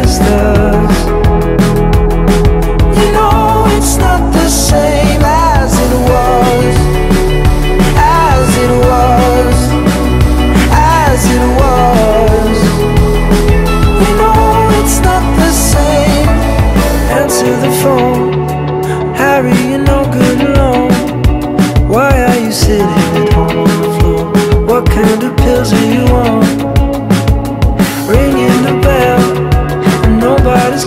past us. You know it's not the same as it was, as it was, as it was. You know it's not the same. Answer the phone, Harry, you're no good alone. Why are you sitting at home on the floor? What kind of